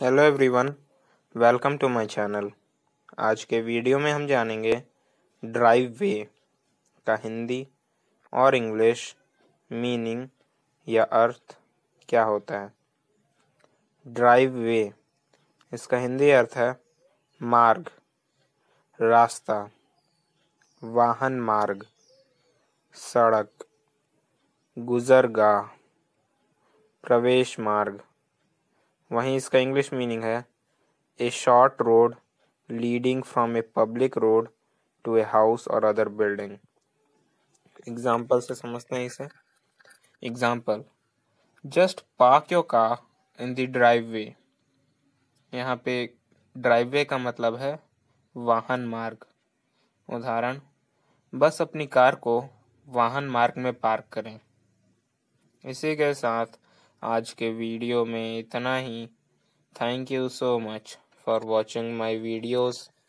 Hello everyone, welcome to my channel. आज के video में हम जानेंगे ड्राइव वे का हिंदी और इंग्लिश मीनिंग या अर्थ क्या होता है। ड्राइव वे, इसका हिंदी अर्थ है मार्ग, रास्ता, वाहन मार्ग, सड़क, गुजरगाह, प्रवेश मार्ग। वहीं इसका इंग्लिश मीनिंग है a short road leading from a public road to a house और अदर बिल्डिंग। एग्जाम्पल से समझते हैं इसे। Example, just park your car in the driveway. यहाँ पे ड्राइव वे का मतलब है वाहन मार्ग। उदाहरण, बस अपनी कार को वाहन मार्ग में पार्क करें। इसी के साथ आज के वीडियो में इतना ही। Thank you so much for watching my videos.